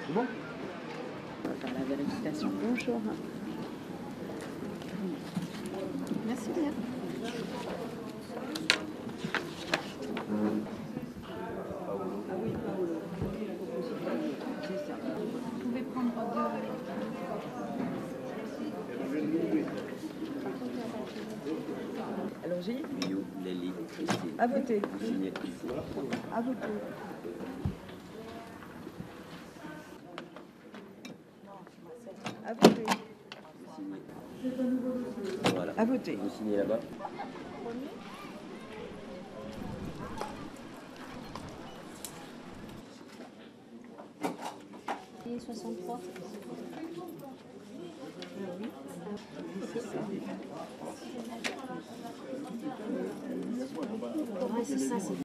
Bon. On va faire la vérification. Bonjour. Merci bien. Ah oui, Paolo. C'est ça. Vous pouvez prendre deux. Allons-y. Bio, Nelly, Christine. À voter. Signé ici. À voter. À voter. Voilà. À voter. Vous signez là-bas. Et 63. Ouais, c'est ça, c'est